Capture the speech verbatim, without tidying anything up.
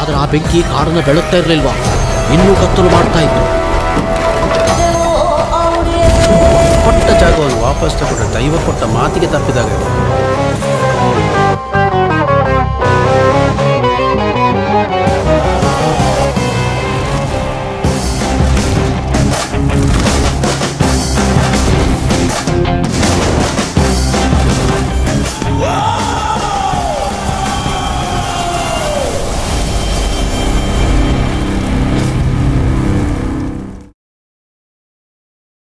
ಆದರೆ ಆ ಬೆಂಕಿ ಕಾರನ್ನು ಬೆಳಗ್ತಾ ಇರಲಿಲ್ವಾ, ಇನ್ನೂ ಕತ್ತಲು ಮಾಡ್ತಾ ಇತ್ತು. ಕೊಟ್ಟ ಜಾಗವನ್ನು ವಾಪಸ್ ತಗೊಂಡ್ರೆ ದೈವ ಕೊಟ್ಟ ಮಾತಿಗೆ ತಪ್ಪಿದಾಗ